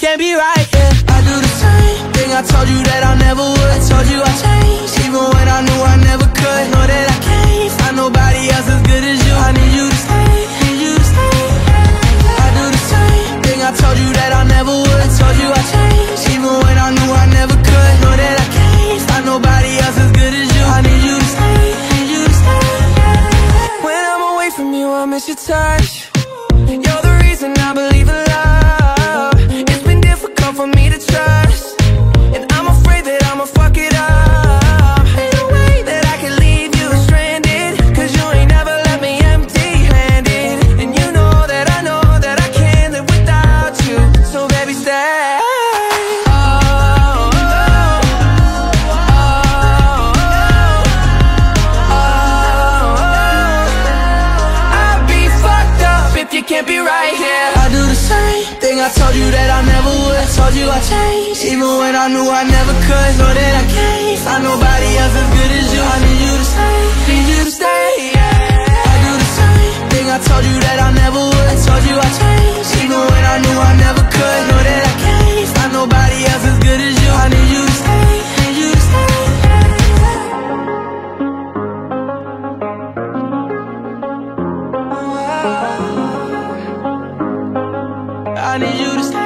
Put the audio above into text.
can't be right, yeah. I do the same thing I told you that I never would. I told you I changed, even when I knew I never could. Know that I can't find nobody else as good as you. I need you to stay, need you to stay. I do the same thing I told you that I never would. I told you I changed, even when I knew I never could. Know that I can't find nobody else as good as you. I need you to stay, need you to stay. When I'm away from you, I miss your touch. You're the reason I believe in love. It's been difficult for me to trust, and I'm afraid that I'ma fuck it up. Ain't no way that I can leave you stranded, cause you ain't never left me empty-handed. And you know that I can't live without you. So baby, stay. You can't be right here. I do the same thing I told you that I never would. I told you I changed, even when I knew I never could. Know that I can't find nobody else as good as you. I need you to stay, need you to stay, yeah. I do the same thing I told you that I never would. I told you I changed, even when I knew I never could. Know that I can't find nobody else as good as you. I need you to stay, need you to stay. I need you to stay.